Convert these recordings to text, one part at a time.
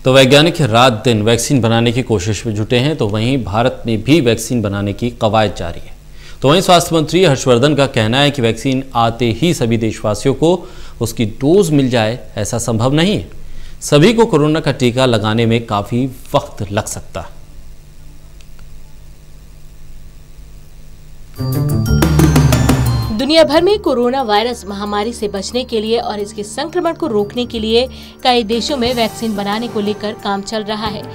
तो वैज्ञानिक रात दिन वैक्सीन बनाने की कोशिश में जुटे हैं, तो वहीं भारत में भी वैक्सीन बनाने की कवायद जारी है। तो वहीं स्वास्थ्य मंत्री हर्षवर्धन का कहना है कि वैक्सीन आते ही सभी देशवासियों को उसकी डोज मिल जाए, ऐसा संभव नहीं है। सभी को कोरोना का टीका लगाने में काफी वक्त लग सकता है। दुनिया भर में कोरोना वायरस महामारी से बचने के लिए और इसके संक्रमण को रोकने के लिए कई देशों में वैक्सीन बनाने को लेकर काम चल रहा है।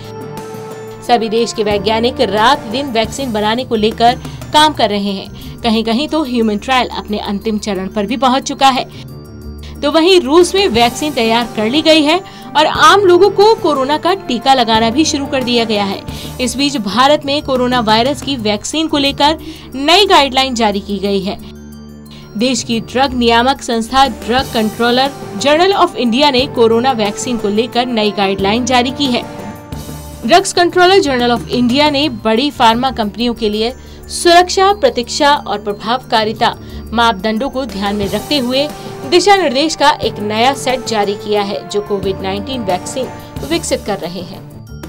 सभी देश के वैज्ञानिक रात दिन वैक्सीन बनाने को लेकर काम कर रहे हैं। कहीं कहीं तो ह्यूमन ट्रायल अपने अंतिम चरण पर भी पहुंच चुका है। तो वहीं रूस में वैक्सीन तैयार कर ली गई है और आम लोगों को कोरोना का टीका लगाना भी शुरू कर दिया गया है। इस बीच भारत में कोरोना वायरस की वैक्सीन को लेकर नई गाइडलाइन जारी की गई है। देश की ड्रग नियामक संस्था drug controller general of India ने कोरोना वैक्सीन को लेकर नई गाइडलाइन जारी की है। Drugs controller general of India ने बड़ी फार्मा कंपनियों के लिए सुरक्षा, प्रतीक्षा और प्रभावकारिता मापदंडों को ध्यान में रखते हुए दिशा निर्देश का एक नया सेट जारी किया है, जो कोविड-19 वैक्सीन विकसित कर रहे हैं।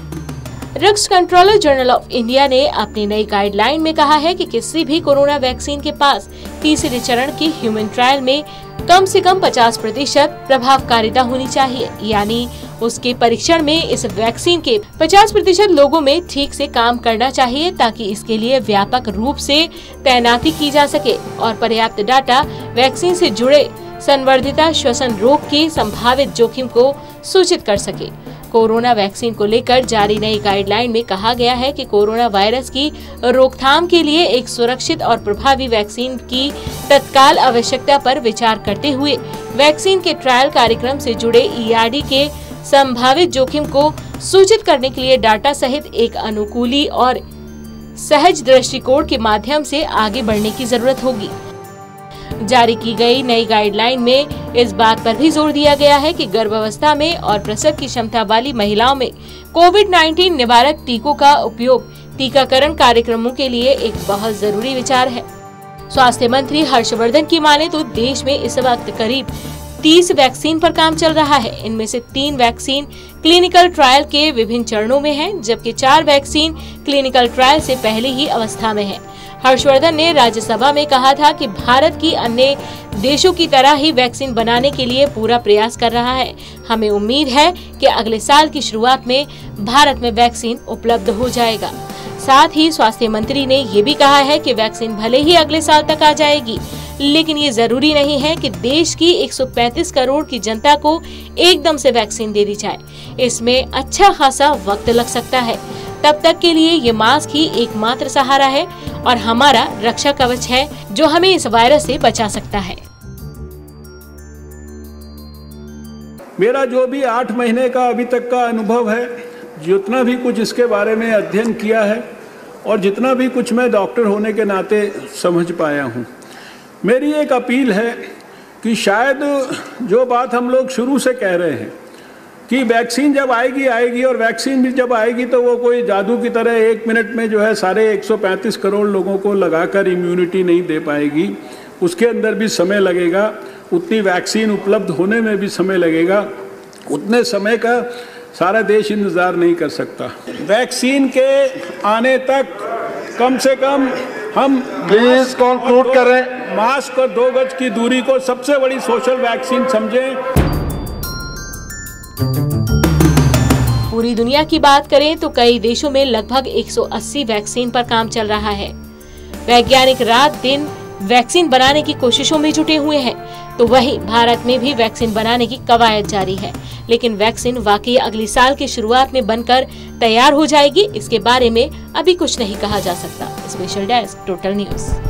Drugs controller general of India ने अपनी नई गाइडलाइन में कहा है कि किसी भी कोरोना वैक्सीन के पास तीसरे चरण की ह्यूमन ट्रायल में कम से कम 50% प्रभावकारिता होनी चाहिए, यानी उसके परीक्षण में इस वैक्सीन के 50% लोगों में ठीक से काम करना चाहिए, ताकि इसके लिए व्यापक रूप से तैनाती की जा सके और पर्याप्त डाटा वैक्सीन से जुड़े संवर्धिता श्वसन रोग के संभावित जोखिम को सूचित कर सके। कोरोना वैक्सीन को लेकर जारी नई गाइडलाइन में कहा गया है कि कोरोना वायरस की रोकथाम के लिए एक सुरक्षित और प्रभावी वैक्सीन की तत्काल आवश्यकता पर विचार करते हुए वैक्सीन के ट्रायल कार्यक्रम से जुड़े ERD के संभावित जोखिम को सूचित करने के लिए डाटा सहित एक अनुकूली और सहज दृष्टिकोण के माध्यम से आगे बढ़ने की जरूरत होगी। जारी की गई नई गाइडलाइन में इस बात पर भी जोर दिया गया है कि गर्भावस्था में और प्रसव की क्षमता वाली महिलाओं में कोविड-19 निवारक टीकों का उपयोग टीकाकरण कार्यक्रमों के लिए एक बहुत जरूरी विचार है। स्वास्थ्य मंत्री हर्षवर्धन की माने तो देश में इस वक्त करीब 30 वैक्सीन पर काम चल रहा है। इनमें से 3 वैक्सीन क्लिनिकल ट्रायल के विभिन्न चरणों में हैं, जबकि 4 वैक्सीन क्लिनिकल ट्रायल से पहले ही अवस्था में है। हर्षवर्धन ने राज्यसभा में कहा था कि भारत की अन्य देशों की तरह ही वैक्सीन बनाने के लिए पूरा प्रयास कर रहा है। हमें उम्मीद है कि अगले साल की शुरुआत में भारत में वैक्सीन उपलब्ध हो जाएगा। साथ ही स्वास्थ्य मंत्री ने ये भी कहा है कि वैक्सीन भले ही अगले साल तक आ जाएगी, लेकिन ये जरूरी नहीं है कि देश की 135 करोड़ की जनता को एकदम से वैक्सीन दे दी जाए। इसमें अच्छा खासा वक्त लग सकता है। तब तक के लिए ये मास्क ही एकमात्र सहारा है और हमारा रक्षा कवच है, जो हमें इस वायरस से बचा सकता है। मेरा जो भी 8 महीने का अभी तक का अनुभव है, जितना भी कुछ इसके बारे में अध्ययन किया है और जितना भी कुछ मैं डॉक्टर होने के नाते समझ पाया हूँ, मेरी एक अपील है कि शायद जो बात हम लोग शुरू से कह रहे हैं कि वैक्सीन जब आएगी और वैक्सीन भी जब आएगी तो वो कोई जादू की तरह 1 मिनट में जो है सारे 135 करोड़ लोगों को लगाकर इम्यूनिटी नहीं दे पाएगी। उसके अंदर भी समय लगेगा, उतनी वैक्सीन उपलब्ध होने में भी समय लगेगा। उतने समय का सारा देश इंतज़ार नहीं कर सकता। वैक्सीन के आने तक कम से कम हम प्लीज कंक्लूड करें। मास्क और 2 गज की दूरी को सबसे बड़ी सोशल वैक्सीन समझें। पूरी दुनिया की बात करें तो कई देशों में लगभग 180 वैक्सीन पर काम चल रहा है। वैज्ञानिक रात दिन वैक्सीन बनाने की कोशिशों में जुटे हुए हैं। तो वहीं भारत में भी वैक्सीन बनाने की कवायद जारी है, लेकिन वैक्सीन वाकई अगली साल की शुरुआत में बनकर तैयार हो जाएगी, इसके बारे में अभी कुछ नहीं कहा जा सकता। Special desk, total news.